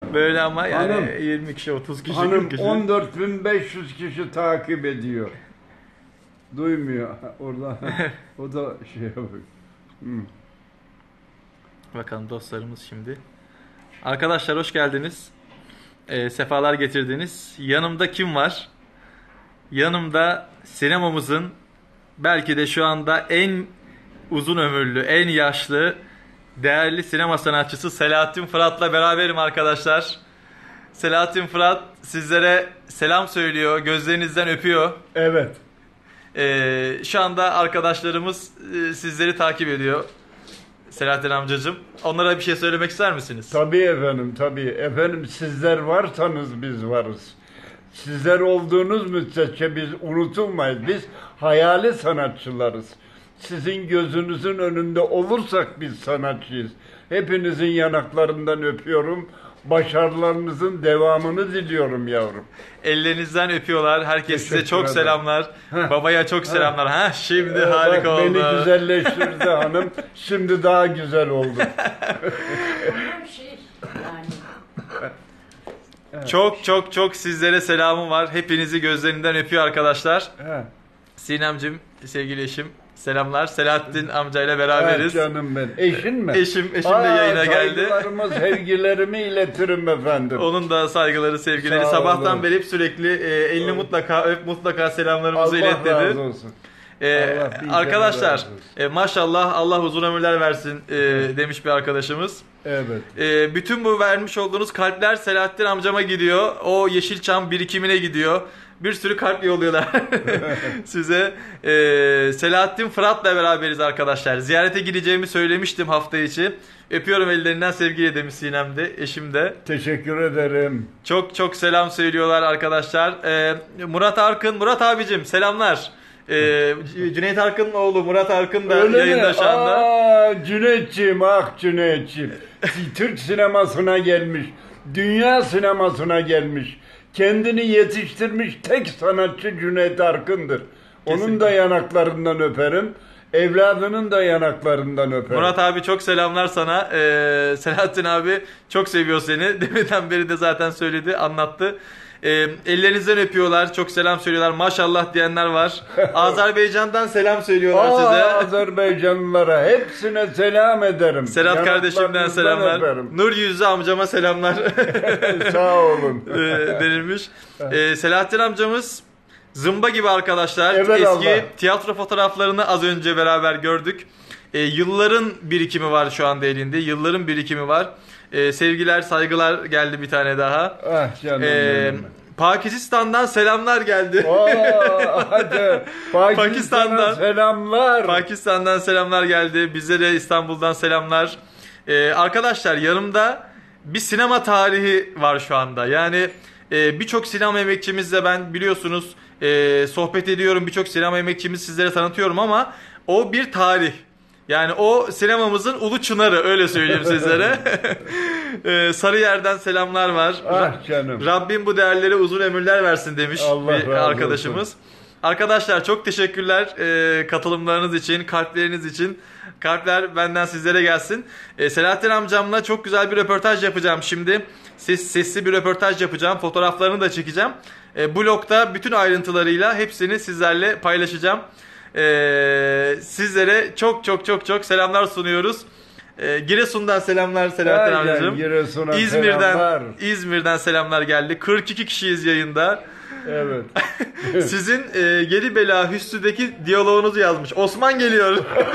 Böyle ama yani Hanım, 20 kişi, 30 kişi, 40 Hanım kişi. 14.500 kişi takip ediyor. Duymuyor. Orada o da şey yapıyor. Bakalım dostlarımız şimdi. Arkadaşlar hoş geldiniz. Sefalar getirdiniz. Yanımda kim var? Yanımda sinemamızın belki de şu anda en uzun ömürlü, en yaşlı, değerli sinema sanatçısı Selahattin Fırat'la beraberim arkadaşlar. Selahattin Fırat sizlere selam söylüyor, gözlerinizden öpüyor. Evet. Şu anda arkadaşlarımız sizleri takip ediyor. Selahattin amcacığım. Onlara bir şey söylemek ister misiniz? Tabii efendim, tabii. Efendim sizler varsanız biz varız. Sizler olduğunuz müddetçe biz unutulmayız. Biz hayali sanatçılarız. Sizin gözünüzün önünde olursak biz sanatçıyız. Hepinizin yanaklarından öpüyorum. Başarılarınızın devamını diliyorum yavrum. Ellerinizden öpüyorlar. Herkes size çok ederim. selamlar. Babaya çok selamlar. Şimdi Bak, harika oldu. beni güzelleştirdi hanım. Şimdi daha güzel oldu. Çok çok çok sizlere selamım var. Hepinizi gözlerinden öpüyor arkadaşlar. He. Sinemcim, sevgili eşim, selamlar. Selahattin amcayla beraberiz. Canım ben. Eşin mi? Eşim de yayına geldi. Saygılarımı, sevgilerimi iletirim efendim. Onun da saygıları, sevgileri. Sağ Sabahtan olun. beri hep sürekli elini mutlaka öp, mutlaka selamlarımızı Allah ilet dedi. razı olsun. Allah bin Arkadaşlar kere razı olsun. maşallah Allah uzun ömürler versin demiş bir arkadaşımız. Evet. Bütün bu vermiş olduğunuz kalpler Selahattin amcama gidiyor. O Yeşilçam birikimine gidiyor. Bir sürü kalp yolluyorlar size. Selahattin Fırat'la beraberiz arkadaşlar. Ziyarete gideceğimi söylemiştim hafta içi. Öpüyorum ellerinden, sevgiyle demiş Sinem de, eşim de. Teşekkür ederim. Çok çok selam söylüyorlar arkadaşlar. Murat Arkın, Murat abicim selamlar. Cüneyt Arkın'ın oğlu Murat Arkın da Öyle yayında mi? şu anda. Cüneyt'ciğim, ah Cüneyt'ciğim. Türk sinemasına gelmiş. Dünya sinemasına gelmiş. Kendini yetiştirmiş tek sanatçı Cüneyt Arkın'dır. Onun Kesinlikle. da yanaklarından öperim. Evladının da yanaklarından öperim. Murat abi çok selamlar sana. Selahattin abi çok seviyor seni. Demeden beri de zaten söyledi, anlattı. Ellerinizden öpüyorlar. Çok selam söylüyorlar. Maşallah diyenler var. Azerbaycan'dan selam söylüyorlar size. Azerbaycanlılara hepsine selam ederim. Serhat kardeşimden selamlar. Öperim. Nur Yüzlü amcama selamlar. Sağ olun. Denilmiş. Selahattin amcamız zımba gibi arkadaşlar. Evelallah. Eski tiyatro fotoğraflarını az önce beraber gördük. Yılların birikimi var şu anda elinde. Yılların birikimi var. Sevgiler, saygılar geldi bir tane daha. Ah canım benim. Pakistan'dan selamlar geldi. Hadi. Pakistan'dan selamlar. Pakistan'dan selamlar geldi. Bize de İstanbul'dan selamlar. Arkadaşlar yanımda bir sinema tarihi var şu anda. Yani birçok sinema emekçimizle ben biliyorsunuz sohbet ediyorum. Birçok sinema emekçimizi sizlere tanıtıyorum ama o bir tarih. Yani o sinemamızın ulu çınarı, öyle söyleyeyim sizlere. Sarıyer'den selamlar var. Ah canım. Rabbim bu değerlere uzun ömürler versin demiş Allah bir razı arkadaşımız. olsun. Arkadaşlar çok teşekkürler katılımlarınız için, kalpleriniz için. Kalpler benden sizlere gelsin. Selahattin amcamla çok güzel bir röportaj yapacağım şimdi. Sesli bir röportaj yapacağım. Fotoğraflarını da çekeceğim. Blogda bütün ayrıntılarıyla hepsini sizlerle paylaşacağım. Sizlere çok çok çok çok selamlar sunuyoruz. Giresun'dan selamlar Selahattin amcacığım. İzmir'den selamlar geldi. 42 kişiyiz yayında. Evet. Sizin Gelibela Hüsnü'deki diyaloğunuzu yazmış. Osman geliyor.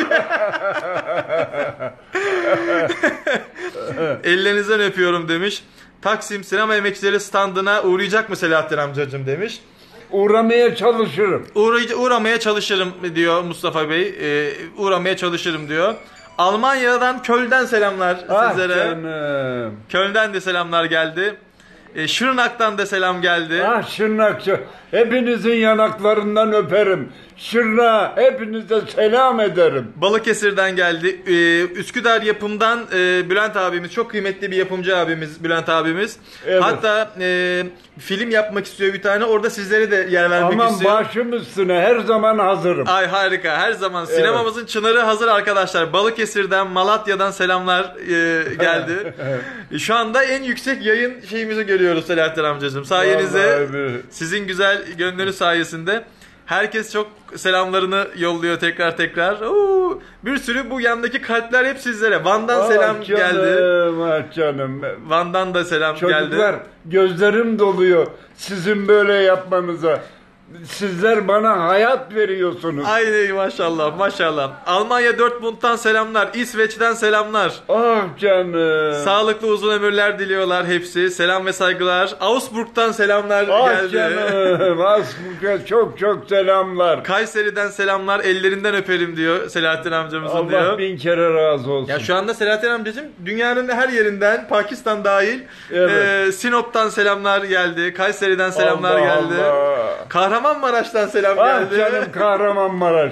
Ellerinizden öpüyorum demiş. Taksim Sinema Emekçileri standına uğrayacak mı Selahattin amcacığım demiş. Uğramaya çalışırım. Uğramaya çalışırım diyor Mustafa Bey. Uğramaya çalışırım diyor. Almanya'dan, Köln'den selamlar sizlere. Canım. Köln'den de selamlar geldi. Şırnak'tan da selam geldi. Şırnakçı. Hepinizin yanaklarından öperim. Şırnağa hepinize selam ederim. Balıkesir'den geldi. Üsküdar yapımdan Bülent abimiz, çok kıymetli bir yapımcı abimiz Bülent abimiz. Evet. Hatta film yapmak istiyor bir tane. Orada sizlere de yer vermek Aman istiyor. başım üstüne her zaman hazırım. Ay harika, her zaman sinemamızın çınarı hazır arkadaşlar. Balıkesir'den, Malatya'dan selamlar geldi. Şu anda en yüksek yayın şeyimizi görüyoruz Selahattin amcacığım. Sayenizde, sizin güzel gönlünüz sayesinde. Herkes çok selamlarını yolluyor tekrar. Oo, bir sürü bu yandaki kalpler hep sizlere. Van'dan selam geldi. Ah canım. Van'dan da selam geldi. Çocuklar gözlerim doluyor sizin böyle yapmanıza. Sizler bana hayat veriyorsunuz. Ay maşallah. Almanya Dortmund'dan selamlar. İsveç'ten selamlar. Ah canım. Sağlıklı uzun ömürler diliyorlar hepsi. Selam ve saygılar. Augsburg'dan selamlar geldi. Canım. Augsburg'a çok selamlar. Kayseri'den selamlar. Ellerinden öperim diyor Selahattin amcamızın diyor. Allah bin kere razı olsun. Ya şu anda Selahattin amcacığım dünyanın her yerinden, Pakistan dahil, Sinop'tan selamlar geldi. Kayseri'den selamlar geldi. Kahramanmaraş'tan selam geldi. Canım Kahramanmaraş.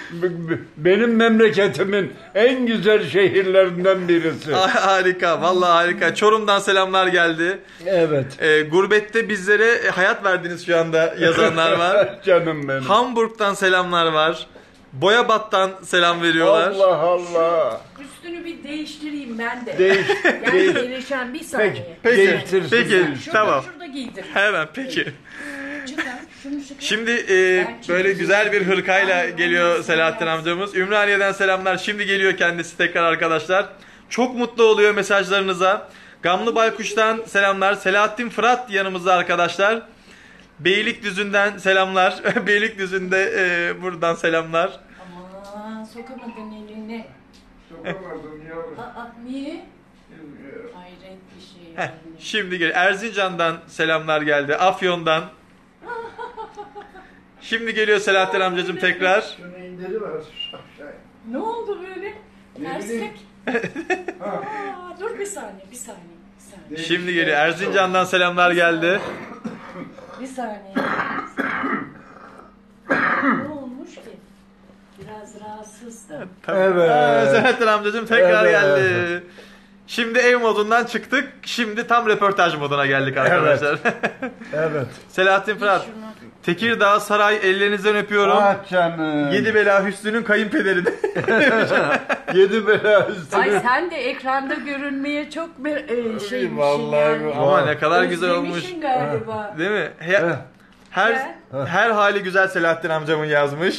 Benim memleketimin en güzel şehirlerinden birisi. Harika, vallahi harika. Çorum'dan selamlar geldi. Evet. Gurbette bizlere hayat verdiniz şu anda yazanlar var. Canım benim. Hamburg'dan selamlar var. Boyabat'tan selam veriyorlar. Allah. Üstünü bir değiştireyim ben de. Değiş. Gelişen bir saniye. Peki, tamam. Şurada giydir. Hemen peki. Çıkar, şunu çıkar. Şimdi böyle güzel bir hırkayla geliyor Selahattin amcamız. Ümraniye'den selamlar. Şimdi geliyor kendisi tekrar arkadaşlar. Çok mutlu oluyor mesajlarınıza. Gamlı Baykuş'tan selamlar. Selahattin Fırat yanımızda arkadaşlar. Beylikdüzü'nden selamlar. Beylikdüzü'nde buradan selamlar. Aman sokamadın elini. Sokamadım yavrum. Niye? Hayret bir şey. Şimdi geliyor. Erzincan'dan selamlar geldi. Afyon'dan. Şimdi geliyor Selahattin amcacığım tekrar. Şunu indiriver. Ne oldu böyle? Terslik. Dur bir saniye. Şimdi geliyor. Erzincan'dan selamlar geldi. Bir saniye. Ne olmuş ki? Biraz rahatsızdım. Evet. Selahattin amcacığım tekrar geldi. Şimdi ev modundan çıktık. Şimdi tam röportaj moduna geldik arkadaşlar. Evet. Selahattin Fırat. Tekirdağ Saray, ellerinizden öpüyorum. Ah canım. Yedi Bela Hüsnü'nün kayınpederi de. Yedi bela üstüne. Ay sen de ekranda görünmeye çok şeymişsin Vallahi yani. Ama ne kadar güzel olmuş. Özlemişsin galiba. Değil mi? Her hali güzel Selahattin amcamın yazmış.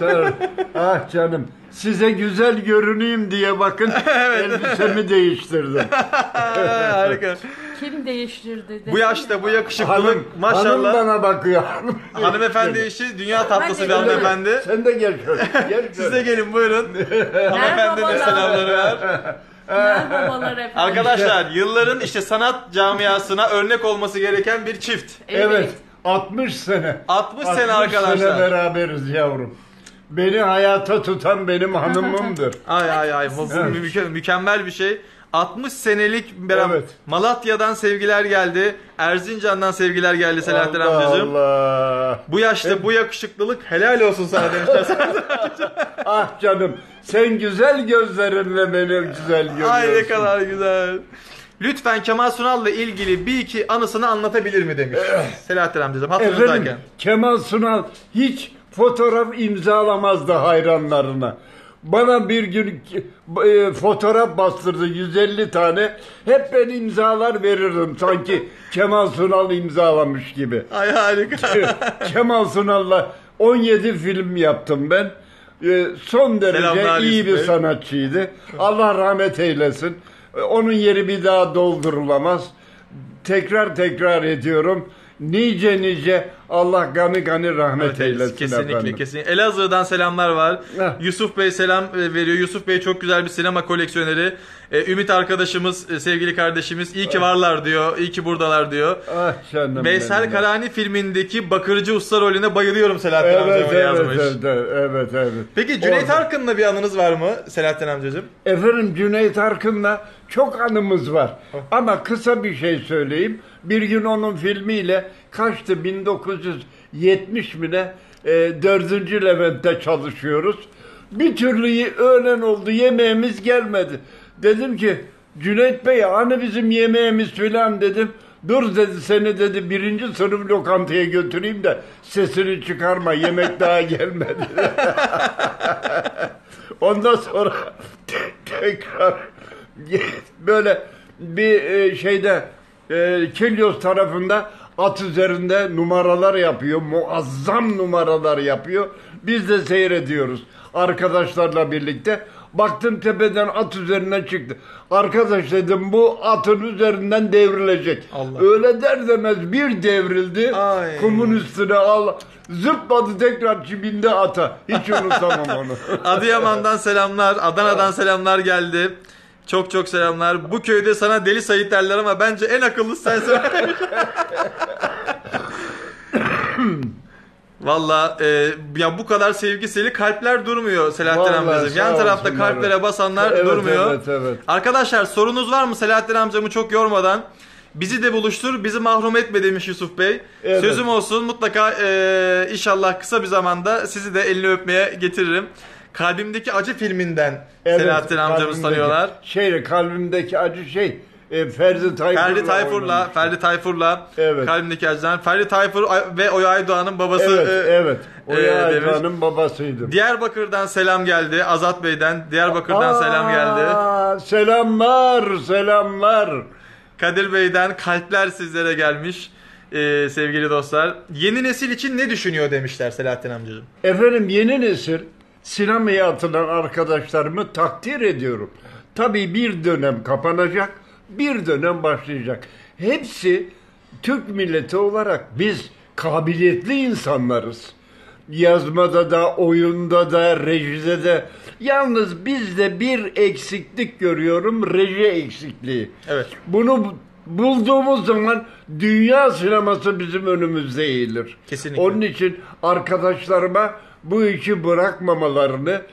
Ah canım. Size güzel görüneyim diye bakın elbisemi değiştirdim. Harika. Kim değiştirdi? Bu yaşta bu yakışıklılık Hanım maşallah. bana bakıyor. Hanımefendi eşi dünya tatlısı bir hanımefendi. Sen de gel şöyle. Gel Siz de gelin buyurun. Hanımefendi de selamları ver. Merhabalar efendim. Arkadaşlar yılların işte sanat camiasına örnek olması gereken bir çift. Evet. 60 sene. 60 sene arkadaşlar. 60 sene beraberiz yavrum. Beni hayata tutan benim hanımımdır. Ay bu mükemmel bir şey. 60 senelik beraber. Evet. Malatya'dan sevgiler geldi. Erzincan'dan sevgiler geldi Selahattin amcacığım. Allah. Bu yaşta bu yakışıklılık helal olsun sana demişler. Ah canım. Sen güzel gözlerinle beni güzel görüyorsun. Ay ne kadar güzel. Lütfen Kemal Sunal'la ilgili bir iki anısını anlatabilir mi demiş. Selahattin amcacığım hatırınızdayken. Efendim, Kemal Sunal hiç fotoğraf imzalamazdı hayranlarına. Bana bir gün fotoğraf bastırdı 150 tane. Hep ben imzalar verirdim sanki Kemal Sunal imzalamış gibi. Ay harika. Kemal Sunal'la 17 film yaptım ben. Son derece Selamlar iyi bir Bey. sanatçıydı. Allah rahmet eylesin. Onun yeri bir daha doldurulamaz. Tekrar ediyorum. Nice Allah gani rahmet eylesin kesinlikle, efendim. Kesinlikle. Elazığ'dan selamlar var. Heh. Yusuf Bey selam veriyor. Yusuf Bey çok güzel bir sinema koleksiyoneri. Ümit arkadaşımız, sevgili kardeşimiz iyi ki varlar diyor. İyi ki buradalar diyor. Ah canım Veysel benim. Karani filmindeki bakırcı usta rolüne bayılıyorum Selahattin amcama yazmış. Evet. Peki Cüneyt Orada. Arkın'la bir anınız var mı Selahattin amcacığım? Efendim Cüneyt Arkın'la çok anımız var. Ama kısa bir şey söyleyeyim. Bir gün onun filmiyle kaçtı 1970 mi ne 4. Levent'te çalışıyoruz. Bir türlü öğlen oldu, yemeğimiz gelmedi. Dedim ki Cüneyt Bey hani bizim yemeğimiz filan dedim. Dur dedi, seni dedi 1. sınıf lokantaya götüreyim de sesini çıkarma, yemek daha gelmedi. Ondan sonra tekrar böyle bir şeyde Kilyos tarafında at üzerinde numaralar yapıyor. Muazzam numaralar yapıyor. Biz de seyrediyoruz arkadaşlarla birlikte. Baktım tepeden at üzerine çıktı. Arkadaş dedim bu atın üzerinden devrilecek. Allah. Öyle der demez bir devrildi. Ay. Kumun üstüne zıpladı tekrar bindi ata. Hiç unutamam onu. Adıyaman'dan selamlar, Adana'dan selamlar geldi. Çok çok selamlar. Bu köyde sana Deli Sayit derler ama bence en akıllısı sensin. Valla ya bu kadar sevgiseli kalpler durmuyor Selahattin Vallahi amcacığım. Yan sağ tarafta olsunlar. kalplere basanlar Evet, durmuyor. evet. Arkadaşlar sorunuz var mı Selahattin amcamı çok yormadan? Bizi de buluştur, bizi mahrum etme demiş Yusuf Bey. Evet. Sözüm olsun mutlaka inşallah kısa bir zamanda sizi de elini öpmeye getiririm. Kalbimdeki Acı filminden Selahattin amcamız tanıyorlar. Kalbimdeki acı Ferdi Tayfur'la Ferdi Tayfur'la Evet. Kalbimdeki Acı'dan. Ferdi Tayfur ve Oya Aydoğan'ın babası. Evet. Oya demiş. Aydoğan'ın babasıydım. Diyarbakır'dan selam geldi. Azat Bey'den Diyarbakır'dan selam geldi. Selamlar. Kadir Bey'den kalpler sizlere gelmiş. Sevgili dostlar. Yeni nesil için ne düşünüyor demişler Selahattin amcacığım. Efendim yeni nesil sinemaya atılan arkadaşlarımı takdir ediyorum. Tabii bir dönem kapanacak, bir dönem başlayacak. Hepsi Türk milleti olarak biz kabiliyetli insanlarız. Yazmada da, oyunda da, rejide de. Yalnız bizde bir eksiklik görüyorum, reji eksikliği. Evet. Bunu bulduğumuz zaman dünya sineması bizim önümüzde eğilir. Kesinlikle. Onun için arkadaşlarıma bu işi bırakmamalarını,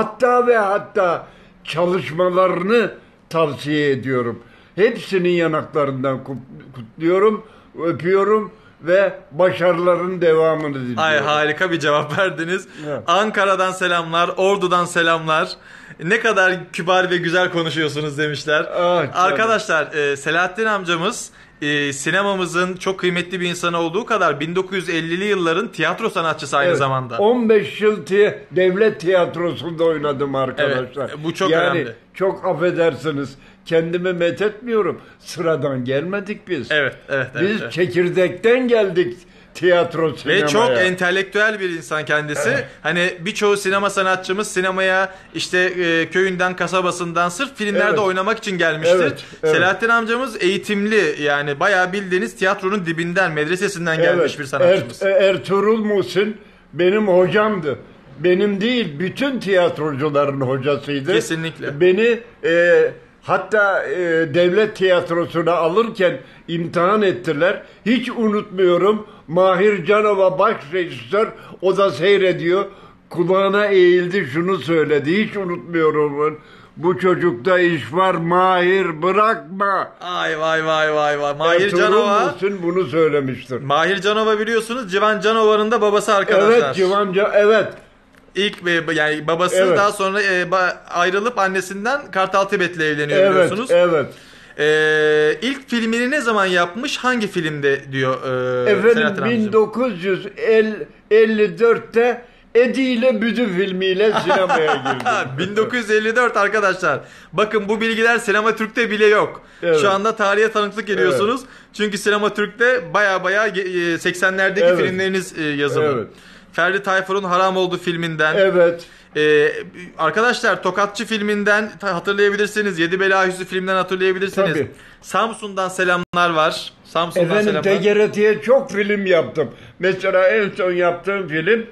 hatta çalışmalarını tavsiye ediyorum. Hepsinin yanaklarından kutluyorum, öpüyorum ve başarıların devamını diliyorum. Ay harika bir cevap verdiniz. Evet. Ankara'dan selamlar, Ordu'dan selamlar. Ne kadar kibar ve güzel konuşuyorsunuz demişler. Arkadaşlar Selahattin amcamız sinemamızın çok kıymetli bir insan olduğu kadar 1950'li yılların tiyatro sanatçısı aynı zamanda. 15 yıl devlet tiyatrosunda oynadım arkadaşlar. Evet, bu çok önemli. Çok affedersiniz. Kendimi methetmiyorum. Sıradan gelmedik biz. Evet. Biz çekirdekten geldik tiyatro sinemaya. Ve çok entelektüel bir insan kendisi. Evet. Hani birçoğu sinema sanatçımız sinemaya işte köyünden, kasabasından sırf filmlerde oynamak için gelmiştir. Evet. Selahattin amcamız eğitimli, yani bayağı bildiğiniz tiyatronun dibinden, medresesinden gelmiş bir sanatçımız. Ertuğrul Muhsin benim hocamdı. Benim değil, bütün tiyatrocuların hocasıydı. Kesinlikle. Beni hatta devlet tiyatrosuna alırken imtihan ettiler. Hiç unutmuyorum. Mahir Canova baş rejisör, o da seyrediyor. Kulağına eğildi, şunu söyledi. Hiç unutmuyorum. Bu çocukta iş var Mahir, bırakma. Ay vay. Mahir Ertuğrul Canova. Muhsin bunu söylemiştir. Mahir Canova biliyorsunuz Civan Canova'nın da babası arkadaşlar. Evet. İlk yani babası Evet. daha sonra ayrılıp annesinden Kartal Tibet'le evleniyor biliyorsunuz. Evet. İlk filmini ne zaman yapmış? Hangi filmde diyor Efendim Selahattin amcacığım? 1954'te Edi ile Büdü filmiyle sinemaya girdim. 1954 arkadaşlar. Bakın bu bilgiler Sinema Türk'te bile yok. Evet. Şu anda tarihe tanıklık ediyorsunuz. Çünkü Sinema Türk'te baya 80'lerdeki filmleriniz yazılı. Evet. Ferdi Tayfur'un Haram Oldu filminden. Evet. Arkadaşlar Tokatçı filminden hatırlayabilirsiniz. Yedi Bela Hüsnü filmden hatırlayabilirsiniz. Tabii. Samsun'dan selamlar var. Samsun'dan Efendim selamlar. TGRT'ye çok film yaptım. Mesela en son yaptığım film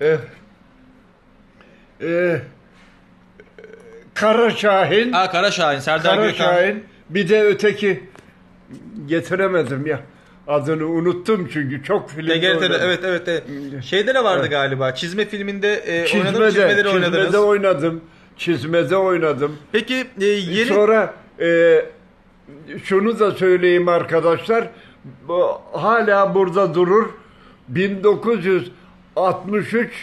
Kara Şahin. Kara Şahin, Serdar Kara Gökhan. Şahin. Bir de öteki getiremedim ya. Adını unuttum çünkü çok film TGRT'de oynadım. evet. Şeyde de vardı galiba. Çizme filminde oynadınız. Çizmede oynadım. Peki yeni... Sonra şunu da söyleyeyim arkadaşlar. Hala burada durur. 63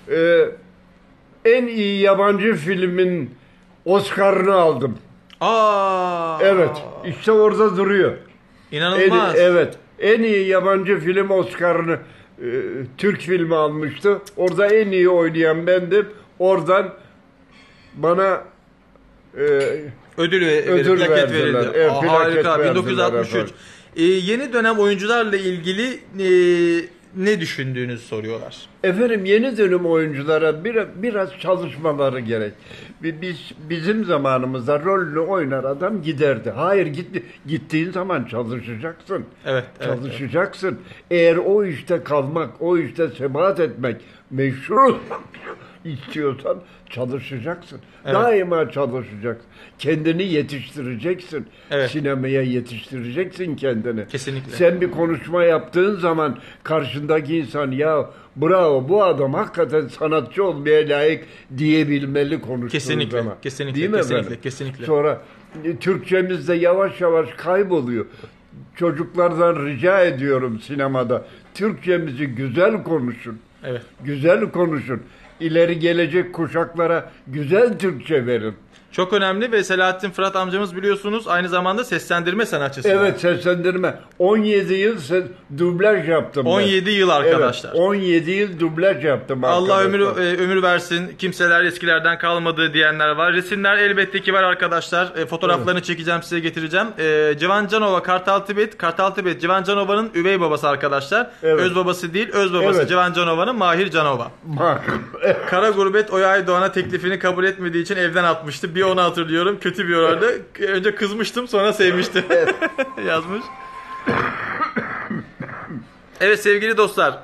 en iyi yabancı filmin Oscar'ını aldım. Aa. Evet, işte orada duruyor. İnanılmaz. Evet, en iyi yabancı film Oscar'ını Türk filmi almıştı. Orada en iyi oynayan bendim. Oradan bana Ödül ödül plaket verdiler. verildi. Evet, Aa, plaket harika. verdiler 1963. efendim. Yeni dönem oyuncularla ilgili ne düşündüğünüzü soruyorlar. Efendim yeni dönem oyunculara biraz çalışmaları gerek. Bizim zamanımızda rolünü oynar adam giderdi. Hayır gittiğin zaman çalışacaksın. Evet. Çalışacaksın. Eğer o işte kalmak, o işte sebat etmek meşru istiyorsan çalışacaksın. Evet. Daima çalışacaksın. Kendini yetiştireceksin. Evet. Sinemaya yetiştireceksin kendini. Kesinlikle. Sen bir konuşma yaptığın zaman karşındaki insan ya bravo bu adam hakikaten sanatçı olmaya layık diyebilmeli konuştuğun Kesinlikle, zaman. kesinlikle, Değil mi kesinlikle, efendim? kesinlikle. Sonra Türkçemiz de yavaş yavaş kayboluyor. Çocuklardan rica ediyorum sinemada. Türkçemizi güzel konuşun. Evet. Güzel konuşun. İleri gelecek kuşaklara güzel Türkçe verin. Çok önemli ve Selahattin Fırat amcamız biliyorsunuz aynı zamanda seslendirme sanatçısı. Evet, seslendirme. 17 yıl dublaj yaptım ben. 17 yıl arkadaşlar. Evet, 17 yıl dublaj yaptım Allah arkadaşlar. ömür versin. Kimseler eskilerden kalmadı diyenler var. Resimler elbette ki var arkadaşlar. Fotoğraflarını çekeceğim, size getireceğim. Civan Canova, Kartal Tibet, Civan Canova'nın üvey babası arkadaşlar. Evet. Öz babası değil, öz babası Evet. Civan Canova'nın Mahir Canova. Kara Gurbet Oya Aydoğan'a teklifini kabul etmediği için evden atmıştı. Bir onu hatırlıyorum. Kötü bir orada. Önce kızmıştım, sonra sevmiştim. Yazmış. Evet sevgili dostlar.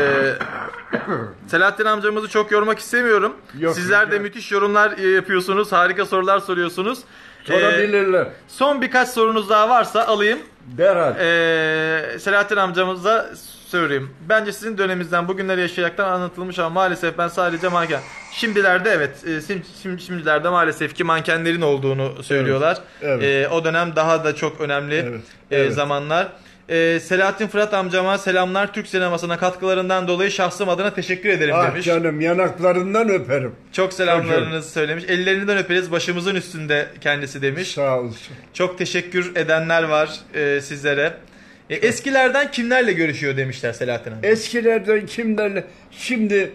Selahattin amcamızı çok yormak istemiyorum. Yok, Sizler de yok. müthiş yorumlar yapıyorsunuz. Harika sorular soruyorsunuz. Sorabilirler. Son birkaç sorunuz daha varsa alayım. Derhal. Selahattin amcamıza söyleyeyim. Bence sizin döneminizden bugünleri yaşayaraktan anlatılmış ama maalesef ben sadece manken. Şimdilerde evet, şimdilerde maalesef ki mankenlerin olduğunu söylüyorlar. Evet. O dönem daha da çok önemli Evet. zamanlar. Selahattin Fırat amcama selamlar. Türk sinemasına katkılarından dolayı şahsım adına teşekkür ederim Ah demiş. canım, yanaklarından öperim. Çok selamlarınızı söylemiş. Ellerinden öperiz, başımızın üstünde kendisi demiş. Sağ olsun. Çok teşekkür edenler var sizlere. Eskilerden kimlerle görüşüyor demişler Selahattin amca. Eskilerden kimlerle? Şimdi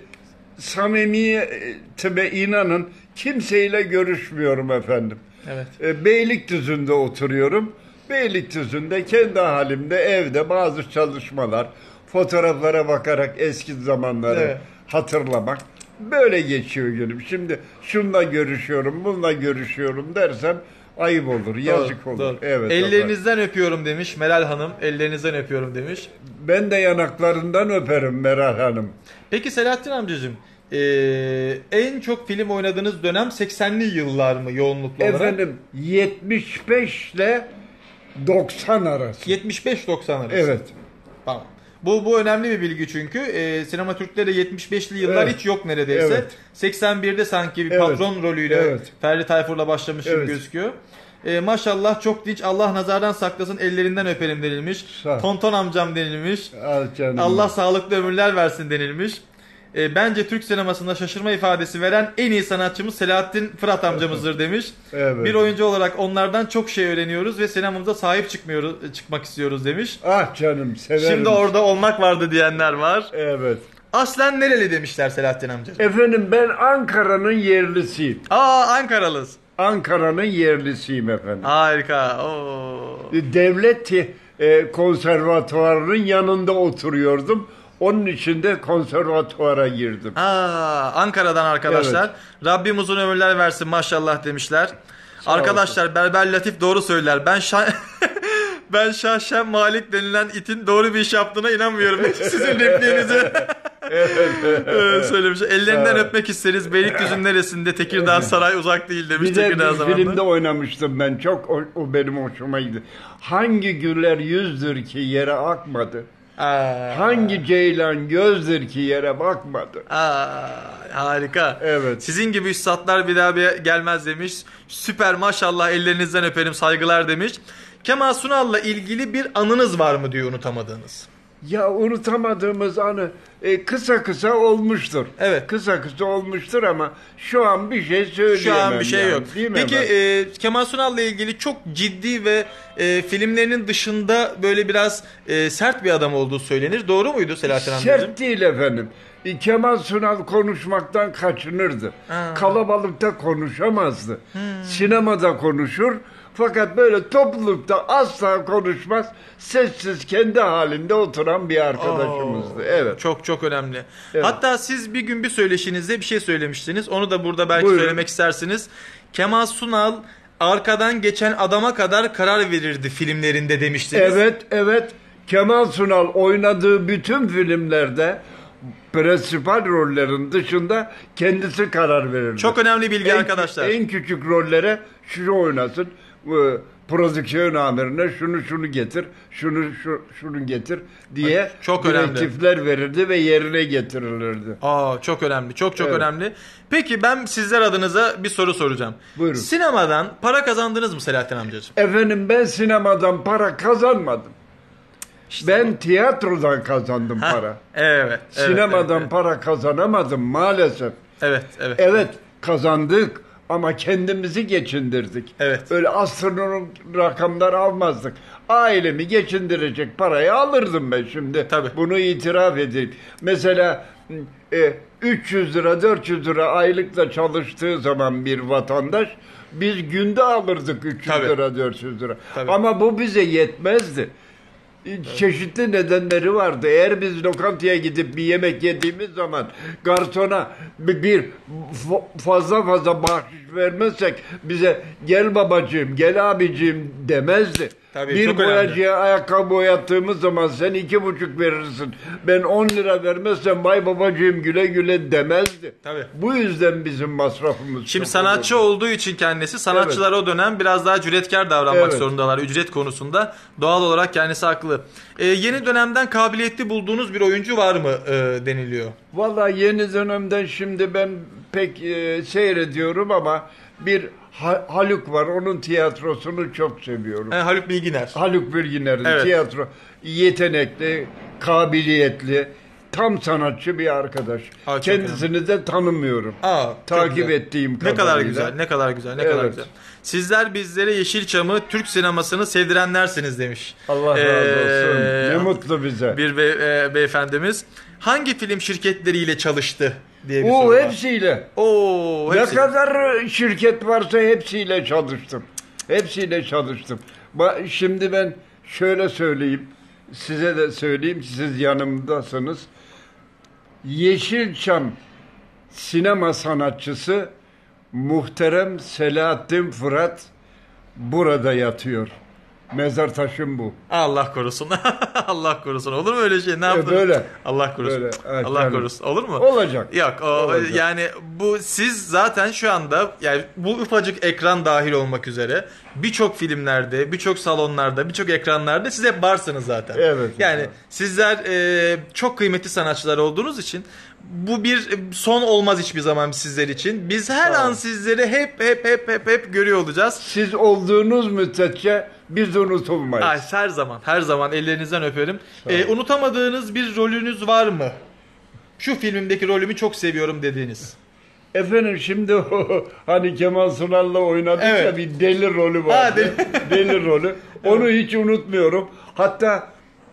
samimiyetime inanın kimseyle görüşmüyorum efendim. Evet. Beylikdüzü'nde oturuyorum. Beylikdüzü'nde kendi halimde evde bazı çalışmalar, fotoğraflara bakarak eski zamanları hatırlamak. Böyle geçiyor günüm. Şimdi şununla görüşüyorum, bununla görüşüyorum dersem ayıp olur, yazık olur. Doğru. Evet. Ellerinizden öpüyorum demiş Meral Hanım. Ellerinizden öpüyorum demiş. Ben de yanaklarından öperim Meral Hanım. Peki Selahattin amcacığım, en çok film oynadığınız dönem 80'li yıllar mı yoğunluklu olarak? Efendim 75 ile 90 arası. 75-90 arası. Evet. Tamam. Bu önemli bir bilgi çünkü. Sinema Türkleri 75'li yıllar Evet. hiç yok neredeyse. Evet. 81'de sanki bir Evet. patron rolüyle Evet. Ferdi Tayfur'la başlamış gibi Evet. gözüküyor. Maşallah çok dinç, Allah nazardan saklasın, ellerinden öperim denilmiş. Sağ ol. Tonton amcam denilmiş. Al canım. Allah sağlıklı ömürler versin denilmiş. Bence Türk sinemasında şaşırma ifadesi veren en iyi sanatçımız Selahattin Fırat amcamızdır demiş. Evet. Bir oyuncu olarak onlardan çok şey öğreniyoruz ve sinemamıza sahip çıkmak istiyoruz demiş. Ah canım, severim. Şimdi orada olmak vardı diyenler var. Evet. Aslen nereli demişler Selahattin amca. Efendim ben Ankara'nın yerlisiyim. Ankaralıyız. Ankara'nın yerlisiyim efendim. Harika. Oo. Devlet konservatuvarının yanında oturuyordum. Onun için de konservatuvara girdim. Ankara'dan arkadaşlar. Rabbim uzun ömürler versin maşallah demişler. Arkadaşlar Berber Latif doğru söyler. Ben şahsen Malik denilen itin doğru bir iş yaptığına inanmıyorum. Sizin repliğinizi söylemiş. Ellerinden öpmek isteriz. Beylikdüzü'nün neresinde? Tekirdağ Saray uzak değil demiş. Bir de Tekirdağ bir zamanında. filmde oynamıştım ben. Çok o benim hoşuma gitti. Hangi güller yüzdür ki yere akmadı? Hangi ceylan gözdür ki yere bakmadı? Harika. Evet. Sizin gibi üstadlar bir daha gelmez demiş. Süper maşallah, ellerinizden öperim, saygılar demiş. Kemal Sunal'la ilgili bir anınız var mı diyor unutamadığınız. Ya unutamadığımız anı kısa kısa olmuştur. Evet. Kısa kısa olmuştur ama şu an bir şey söyleyemem. Şu an bir şey yani, yok. değil mi Peki efendim? Kemal Sunal'la ilgili çok ciddi ve filmlerinin dışında böyle biraz sert bir adam olduğu söylenir. Doğru muydu Selahattin amcacığım? Sert değil efendim. Kemal Sunal konuşmaktan kaçınırdı. Ha. Kalabalıkta konuşamazdı. Sinemada konuşur. Fakat böyle toplulukta asla konuşmaz. Sessiz kendi halinde oturan bir arkadaşımızdı. Evet. Çok çok önemli. Evet. Hatta siz bir gün bir söyleşinizde bir şey söylemiştiniz. Onu da burada belki Buyurun. söylemek istersiniz. Kemal Sunal arkadan geçen adama kadar karar verirdi filmlerinde demiştiniz. Evet, evet. Kemal Sunal oynadığı bütün filmlerde prensipal rollerin dışında kendisi karar verirdi. Çok önemli bilgi arkadaşlar. En küçük rollere şunu oynasın. Prodüksiyon amirine şunu getir, şunu getir diye Çok önemli. direktifler verirdi ve yerine getirilirdi. Çok önemli. Çok Evet. önemli. Peki ben sizler adınıza bir soru soracağım. Buyurun. Sinemadan para kazandınız mı Selahattin amcacığım? Efendim ben sinemadan para kazanmadım. Ben tiyatrodan kazandım para. Evet. Sinemadan evet. para kazanamadım maalesef. Evet. Evet kazandık ama kendimizi geçindirdik. Evet. Öyle astronomik rakamlar almazdık. Ailemi geçindirecek parayı alırdım ben şimdi. Tabii. Bunu itiraf edeyim. Mesela 300 lira 400 lira aylıkla çalıştığı zaman bir vatandaş biz günde alırdık 300 Tabii. lira 400 lira. Tabii. Ama bu bize yetmezdi. Çeşitli nedenleri vardı. Eğer biz lokantaya gidip bir yemek yediğimiz zaman garsona fazla bahşiş vermezsek bize gel babacığım, gel abicim demezdi. Tabii, bir çok boyacıya ayakkabı boyattığımız zaman sen 2,5 verirsin. Ben 10 lira vermezsem vay babacığım güle güle demezdi. Tabii. Bu yüzden bizim masrafımız Şimdi çok sanatçı olurdu. olduğu için kendisi, sanatçılar o dönem biraz daha cüretkar davranmak Evet. zorundalar ücret konusunda. Doğal olarak kendisi haklı. Yeni dönemden kabiliyetli bulduğunuz bir oyuncu var mı deniliyor? Vallahi yeni dönemden şimdi ben pek seyrediyorum ama bir Haluk var. Onun tiyatrosunu çok seviyorum. Haluk Bilginer. Haluk Bilginer'in Evet. tiyatro yetenekli, kabiliyetli, tam sanatçı bir arkadaş. Çok Kendisini de tanımıyorum. Çok Takip güzel. ettiğim Ne kadar kadarıyla. güzel, ne kadar güzel, ne kadar Evet. güzel. Sizler bizlere Yeşilçam'ı, Türk sinemasını sevdirenlersiniz demiş. Allah razı olsun. Ne mutlu bize. Bir beyefendimiz. Hangi film şirketleriyle çalıştı diye bir soru var. Hepsiyle. Hepsi. Ne kadar şirket varsa hepsiyle çalıştım. Hepsiyle çalıştım. Şimdi ben şöyle söyleyeyim. Size de söyleyeyim. Siz yanımdasınız. Yeşilçam sinema sanatçısı muhterem Selahattin Fırat burada yatıyor. Mezar taşım bu. Allah korusun. Allah korusun. Olur mu öyle şey? Ne yaptın? Böyle. Allah korusun. Böyle. Evet, Allah yani. korusun. Olur mu? Olacak. Yok. Olacak. Yani bu siz zaten şu anda yani bu ufacık ekran dahil olmak üzere birçok filmlerde, birçok salonlarda, birçok ekranlarda siz hep varsınız zaten. Evet. Yani sizler çok kıymetli sanatçılar olduğunuz için bu bir son olmaz hiçbir zaman sizler için. Biz her Sağ an olun. sizleri hep görüyor olacağız. Siz olduğunuz müddetçe biz unutulmayız. Ay, her zaman ellerinizden öperim. Unutamadığınız bir rolünüz var mı? Şu filmdeki rolümü çok seviyorum dediğiniz. Efendim şimdi hani Kemal Sunal'la oynadık Evet. ya bir deli rolü vardı. Deli rolü. Onu hiç unutmuyorum. Hatta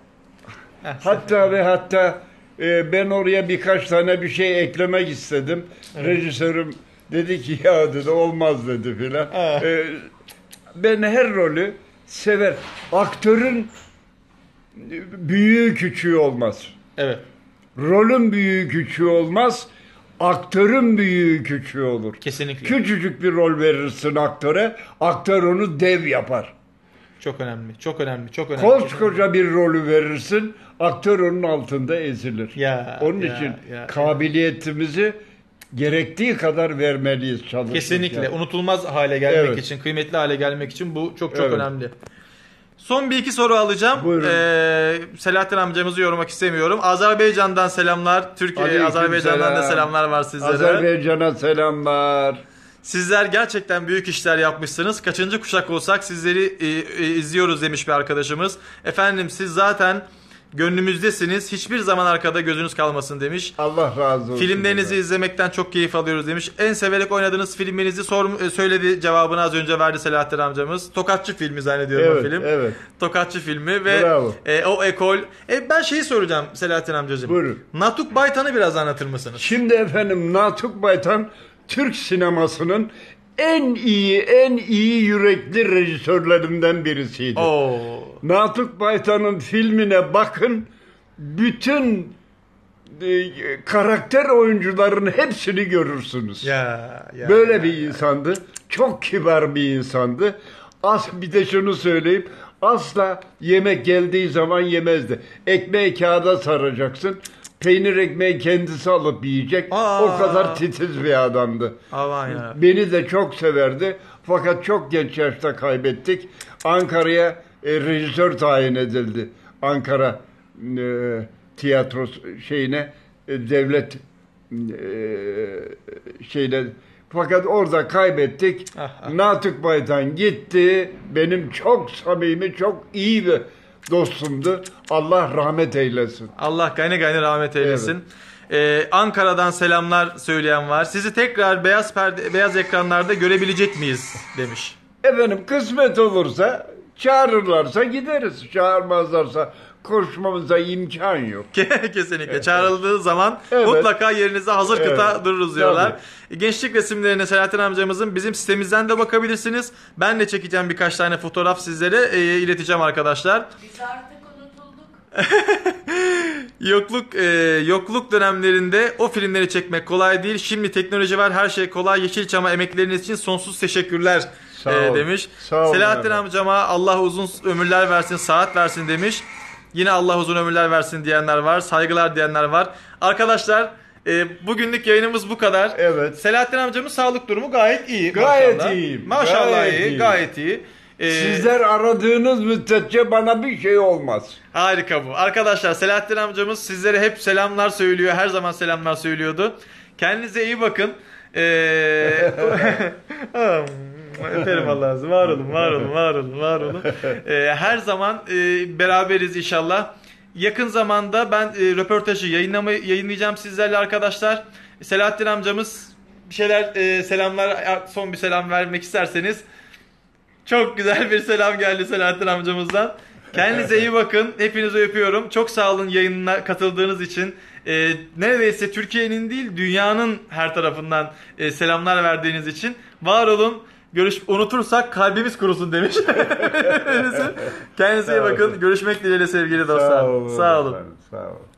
ben oraya birkaç tane bir şey eklemek istedim. Rejisörüm dedi ki ya dedi olmaz dedi filan. Ben her rolü sever. Aktörün büyüğü küçüğü olmaz. Evet. Rolün büyüğü küçüğü olmaz. Aktörün büyüğü küçüğü olur. Kesinlikle. Küçücük bir rol verirsin aktöre. Aktör onu dev yapar. Çok önemli. Çok önemli. Koskoca bir rolü verirsin. Aktör onun altında ezilir. Onun için kabiliyetimizi gerektiği kadar vermeliyiz çalışırken. Kesinlikle. Unutulmaz hale gelmek Evet. için, kıymetli hale gelmek için bu çok Evet. önemli. Son bir iki soru alacağım. Buyurun. Selahattin amcamızı yormak istemiyorum. Azerbaycan'dan selamlar. Türkiye, Aleyküm Azerbaycan'dan da selam. selamlar var sizlere. Azerbaycan'a selamlar. Sizler gerçekten büyük işler yapmışsınız. Kaçıncı kuşak olsak sizleri izliyoruz demiş bir arkadaşımız. Efendim siz zaten Gönlümüzdesiniz. Hiçbir zaman arkada gözünüz kalmasın demiş. Allah razı olsun. Filmlerinizi izlemekten çok keyif alıyoruz demiş. En severek oynadığınız filmlerinizi söyledi. Cevabını az önce verdi Selahattin amcamız. Tokatçı filmi zannediyorum Evet, o film. evet. Tokatçı filmi ve Bravo. o ekol. Ben şeyi soracağım Selahattin amcacığım. Buyurun. Natuk Baytan'ı biraz anlatır mısınız? Şimdi efendim Natuk Baytan Türk sinemasının en iyi yürekli rejisörlerinden birisiydi. Oo. Natuk Baytan'ın filmine bakın, bütün karakter oyuncuların hepsini görürsünüz. Ya. Böyle bir insandı. Çok kibar bir insandı. Bir de şunu söyleyeyim. Asla yemek geldiği zaman yemezdi. Ekmeği kağıda saracaksın. Peynir ekmeği kendisi alıp yiyecek. O kadar titiz bir adamdı. Aman ya. Beni de çok severdi. Fakat çok genç yaşta kaybettik. Ankara'ya rejisör tayin edildi. Ankara tiyatro şeyine devlet şeyine, fakat orada kaybettik. Natuk Baytan gitti. Benim çok samimi, çok iyi bir dostumdu. Allah rahmet eylesin. Allah gani gani rahmet eylesin. Ankara'dan selamlar söyleyen var. Sizi tekrar beyaz ekranlarda görebilecek miyiz demiş. Efendim kısmet olursa, çağırırlarsa gideriz. Çağırmazlarsa koşmamıza imkan yok. Kesinlikle. Çağrıldığı zaman mutlaka yerinize hazır kıta dururuz diyorlar. Gençlik resimlerine Selahattin amcamızın bizim sitemizden de bakabilirsiniz. Ben de çekeceğim birkaç tane fotoğraf sizlere ileteceğim arkadaşlar. Biz artık unutulduk. Yokluk dönemlerinde o filmleri çekmek kolay değil. Şimdi teknoloji var, her şey kolay. Yeşilçam'a emekleriniz için sonsuz teşekkürler demiş. Selahattin amcama Allah uzun ömürler versin, saat versin demiş. Yine Allah uzun ömürler versin diyenler var. Saygılar diyenler var. Arkadaşlar bugünlük yayınımız bu kadar. Evet. Selahattin amcamın sağlık durumu gayet iyi. Gayet maşallah. iyi. Maşallah iyi. Gayet iyi. Sizler aradığınız müddetçe bana bir şey olmaz. Harika bu. Arkadaşlar Selahattin amcamız sizlere hep selamlar söylüyor. Her zaman selamlar söylüyordu. Kendinize iyi bakın. Öperim Allah'ınızı. Var olun, var olun, var olun, var olun. Her zaman beraberiz inşallah. Yakın zamanda ben röportajı yayınlayacağım sizlerle arkadaşlar. Selahattin amcamız bir şeyler selamlar, son bir selam vermek isterseniz. Çok güzel bir selam geldi Selahattin amcamızdan. Kendinize iyi bakın. Hepinizi öpüyorum. Çok sağ olun yayınına katıldığınız için. Neredeyse Türkiye'nin değil dünyanın her tarafından selamlar verdiğiniz için. Var olun. Unutursak kalbimiz kurusun demiş. Kendinize iyi bakın. Görüşmek dileğiyle sevgili dostlar. Sağ olun. Sağ olun. Efendim, sağ olun.